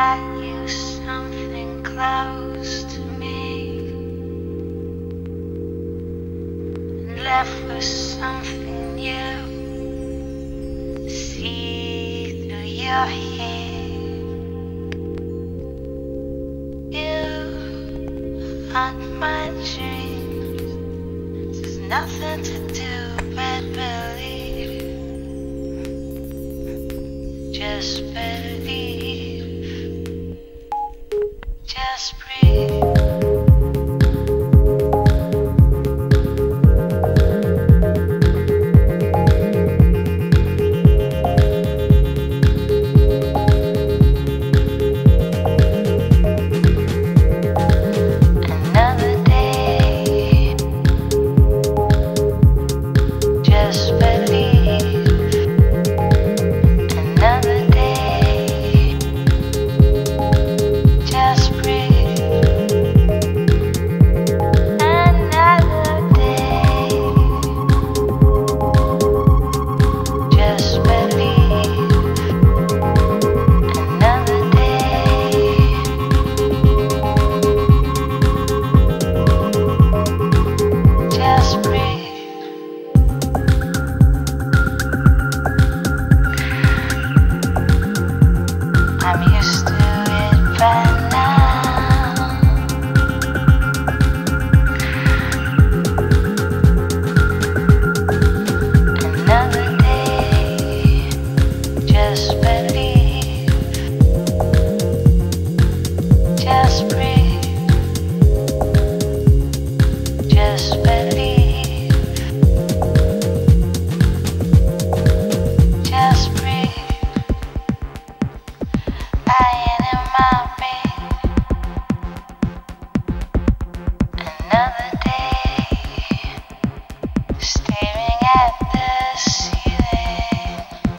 got you something close to me, and left with something new. See through your hair, you haunt my dreams. There's nothing to do but believe. Just believe. Just breathe. I'm used to it by now. Another day, just believe. Just breathe. Just believe. Just breathe. Lying in my bed, another day, staring at the ceiling.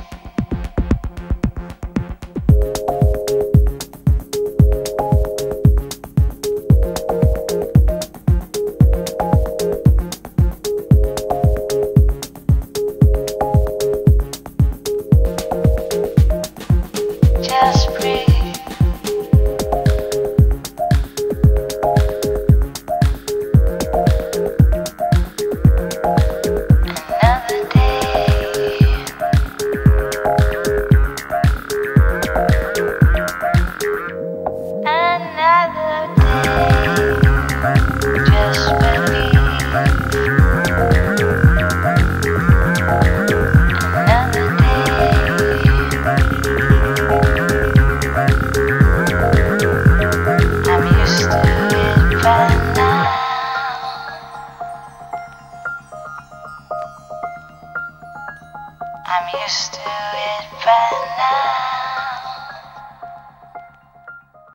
Just breathe. Another day. Another day. Just believe. Another day. I'm used to it by now. I'm used to it by now.